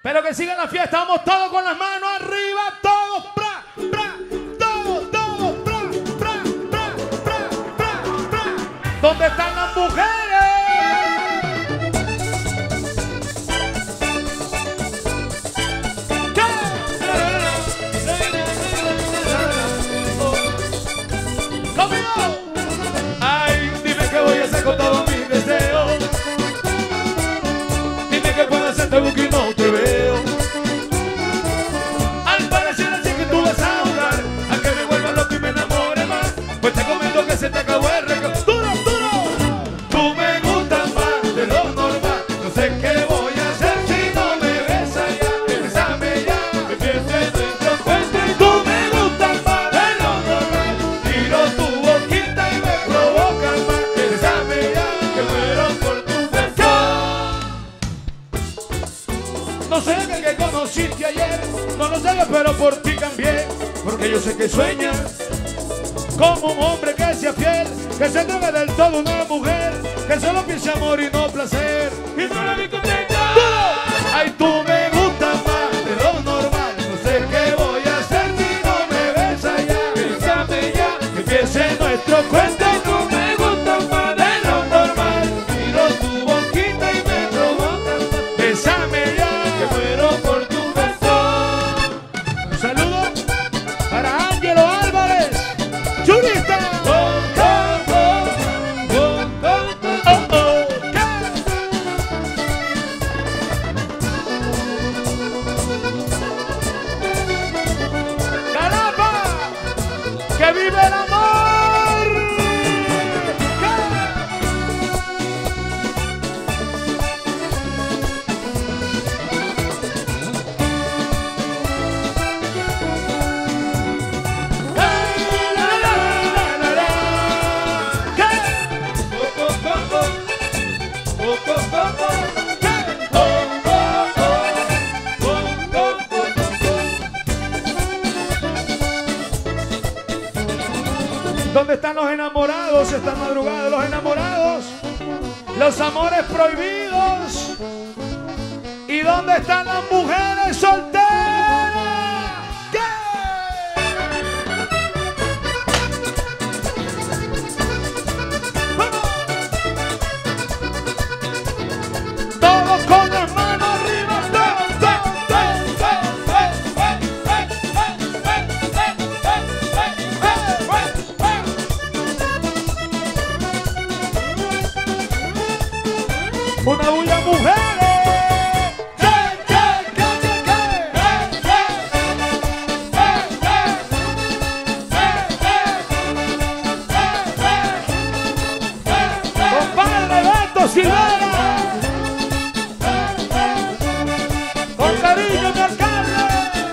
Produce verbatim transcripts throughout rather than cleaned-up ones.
Pero que siga la fiesta, vamos todos con las manos arriba, todos, bra, bra, todos, todos, bra, bra, bra, bra, bra, bra. ¿Dónde están las mujeres? Ay, dime qué voy a hacer con todos mis deseos. Dime qué puedo hacer, te busco y no te veo. Al parecer así que tú vas a ahogar, a que me vuelva loco y me enamore más. Pues te comento que se te acabó el recao. ¡Duro, duro! Tú me gustas más de lo normal. No sé qué voy a hacer si no me besas ya. Bésame ya, que empiece nuestro cuento. Y tú me gustas más de lo normal. Tiro tu boquita y me provocas más. Bésame ya, que muero por tu beso. No sé que, que conociste ayer, no lo sé, pero por ti cambié. Porque yo sé que sueñas como un hombre que sea fiel, que se entregue del todo a una mujer, que solo piense amor y no placer. Y no la vi contenta. Ay, tú me gustas más de lo normal. No sé qué voy a hacer si no me besas ya. Bésame ya, que empiece nuestro cuento. Y tú me gustas más de lo normal. Miro tu boquita y me provocas más. Bésame ya, que muero por tu beso. Un saludo para Ángelo Álvarez, churista. Oh, oh, oh, oh, oh, oh, oh. ¡Caramba! ¡Que vive el amor! ¿Dónde están los enamorados esta madrugada? Los enamorados, los amores prohibidos. ¿Y dónde están las mujeres solteras? ¿Qué? ¡Vamos! Todos con las manos arriba, todos, todos, todos, todos, todos, una bulla mujeres. Compadre Beto Silvera, con cariño mi alcalde.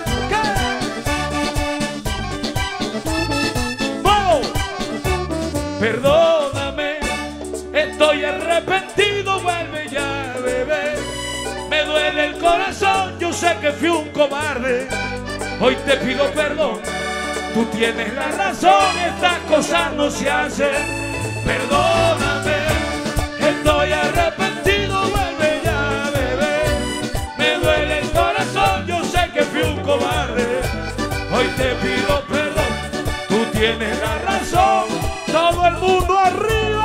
¡Vamos! Perdóname, estoy arrepentido, vuelve ya, bebé. Me duele el corazón, yo sé que fui un cobarde. Hoy te pido perdón, tú tienes la razón, estas cosas no se hacen. Perdóname, estoy arrepentido, vuelve ya, bebé. Me duele el corazón, yo sé que fui un cobarde. Hoy te pido perdón, tú tienes la razón. Todo el mundo arriba.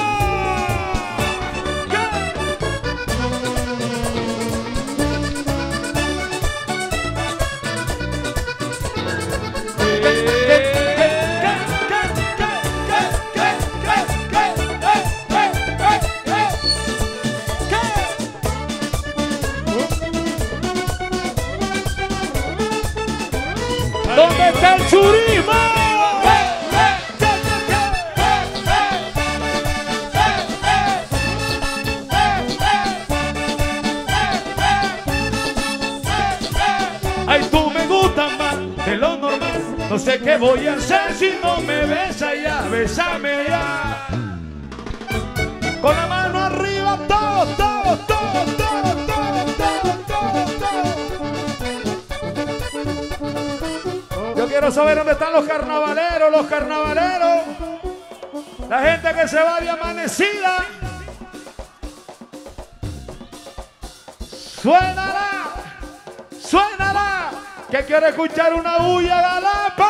¿Dónde está el churismo? Ay, tú me gustas más de lo normal. No sé qué voy a hacer si no me besas ya. Bésame ya. Con la mano arriba, todos, todos, todos, todos, todos, todos, todos. Yo quiero saber dónde están los carnavaleros, los carnavaleros. La gente que se va de amanecida. Suénala. Suénala, que quiero escuchar una bulla Galapa.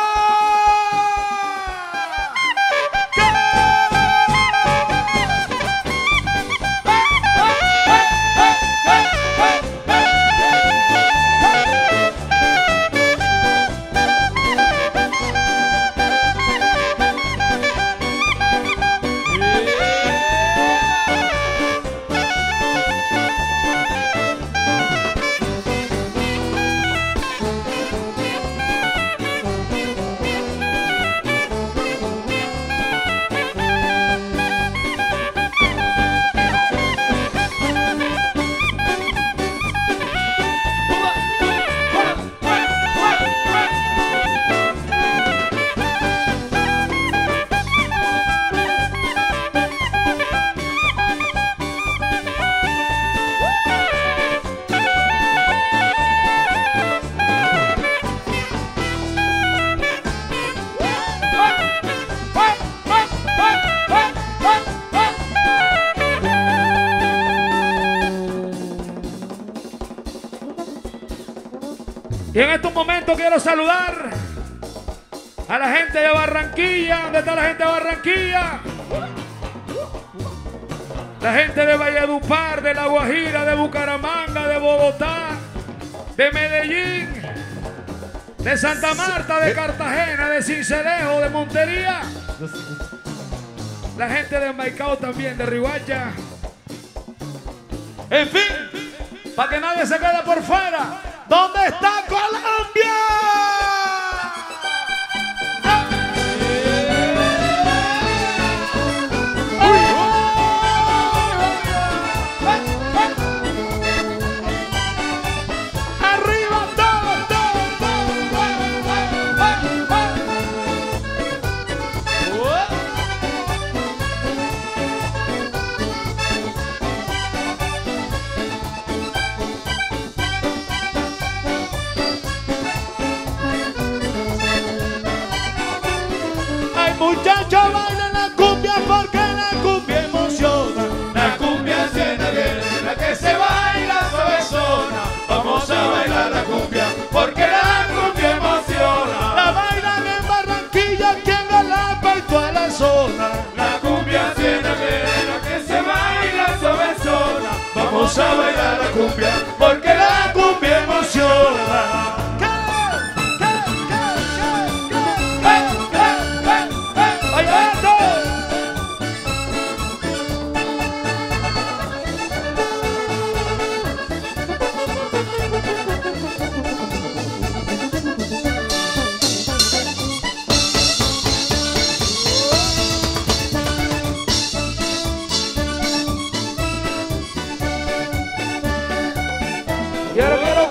Y en estos momentos quiero saludar a la gente de Barranquilla. ¿Dónde está la gente de Barranquilla? La gente de Valledupar, de La Guajira, de Bucaramanga, de Bogotá, de Medellín, de Santa Marta, de Cartagena, de Sincelejo, de Montería. La gente de Maicao también, de Riohacha. En fin, para que nadie se quede por fuera. ¿Dónde está Colombia? Arriba todo, todo, todo. Muchachos, bailen la cumbia porque la cumbia emociona. La cumbia tiene bien, la que se baila suavezona. Vamos a bailar la cumbia porque la cumbia emociona. La bailan en Barranquilla, aquí en Galapa y toda la zona. La cumbia tiene bien, la que se baila suavezona. Vamos a bailar la cumbia porque la cumbia emociona. Quiero, quiero.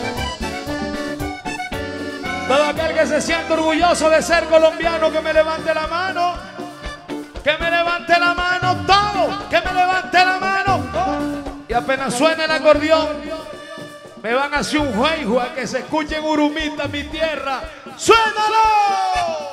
Todo aquel que se siente orgulloso de ser colombiano, que me levante la mano. Que me levante la mano todo. Que me levante la mano. Y apenas suene el acordeón, me van a hacer un juego a que se escuche en Urumita, mi tierra. ¡Suénalo!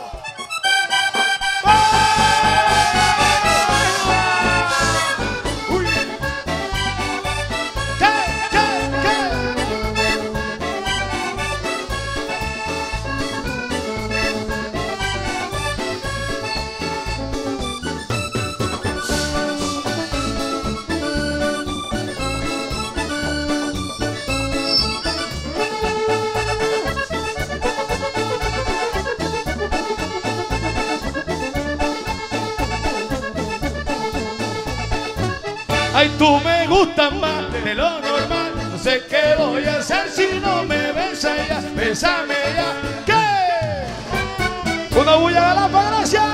Ay, tú me gustas más de lo normal. No sé qué voy a hacer si no me besas ya. Bésame ya. ¿Qué? Una bulla Galapa, gracias.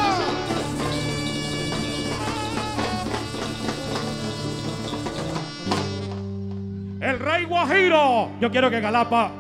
El rey Guajiro. Yo quiero que Galapa